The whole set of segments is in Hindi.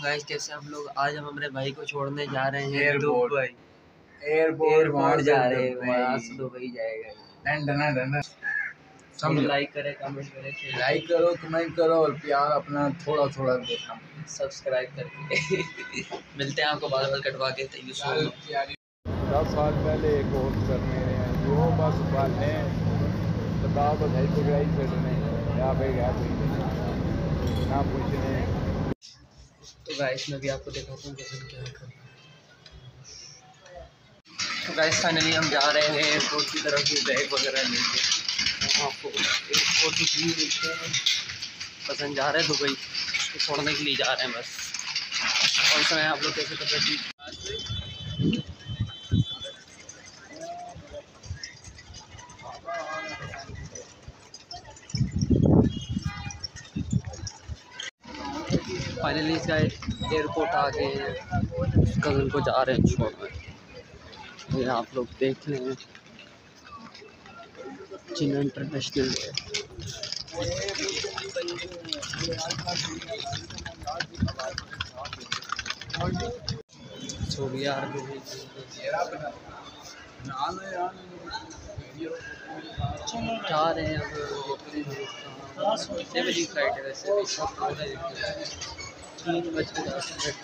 गाइस कैसे हम लोग आज हम हमारे भाई को छोड़ने जा रहे हैं एयरपोर्ट जा रहे हैं, वहाँ से दुबई जाएगा। समझो। लाइक करें, कमेंट करें, लाइक करो, कमेंट करो और प्यार अपना थोड़ा थोड़ा देखना, सब्सक्राइब करके मिलते हैं आपको बाल कटवा के। 10 साल पहले एक कोर्स करने जो बस वाले बताओ तो भाई पकड़ाई छड़ने या भाई गया ना पूछने। तो गाइस मैं भी आपको दिखाता हूँ कैसे क्या कर। तो गाइस फाइनली हम जा रहे हैं एयरपोर्ट की तरफ से बैग वगैरह लेके। आपको एयरपोर्ट की व्यू देखते हैं। पसंद जा रहे हैं दुबई, उसको छोड़ने के लिए जा रहे हैं बस। और समय आप लोग कैसे कर रहे हैं। फाइनली इसका एयरपोर्ट आ गए, कज़न को जा रहे हैं छोड़ने। ये आप लोग देख रहे हैं जिन्ना इंटरनेशनल है। सो वी आर जा रहे हैं अब। कितने बजे फ्लाइट है वैसे? 3:10।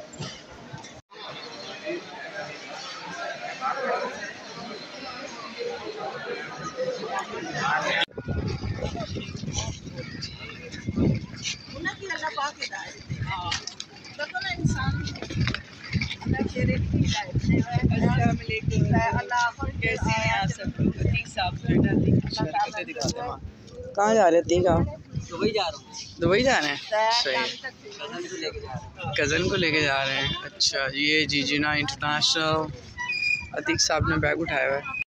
कहाँ जा रहे थे? दुबई जा रहा हूँ। दुबई जा रहे हैं, सही। कज़न को लेके जा रहे हैं। अच्छा, ये जीजीना इंटरनेशनल। अतीक साहब ने बैग उठाया हुआ है।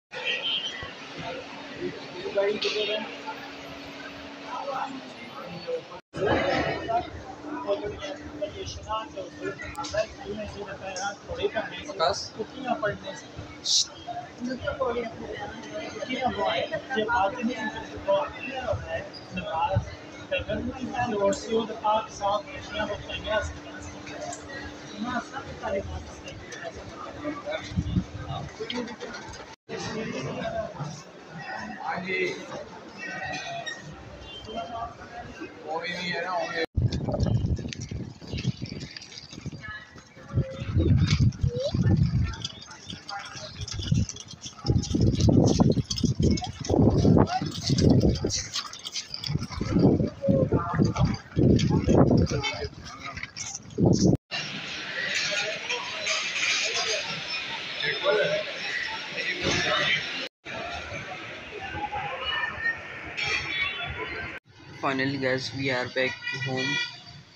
Finally guys we are back to home.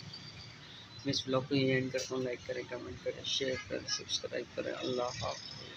मैं इस ब्लॉग को यहीं एंड करता हूँ। लाइक करें, कमेंट करें, शेयर करें, सब्सक्राइब करें। अल्लाह हाफ़िज़।